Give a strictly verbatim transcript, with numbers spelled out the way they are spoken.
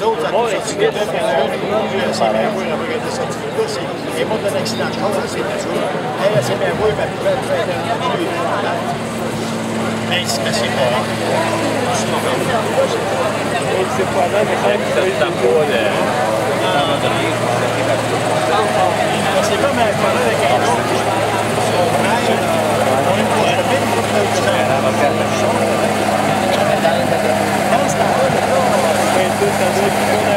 autres, ça tout sorti de là, puis il y en a un qui dit, c'est bien beau, on va regarder ça du là, c'est, il est mort d'un accident de char, c'est tout ça. Elle, c'est bien beau, ma poubelle, fait un milieu, mais c'est assez fort. C'est pas là, mais quand tu as pas de... C'est comme un parler avec un autre qui son frère, on est pour un peu de dans ce temps-là,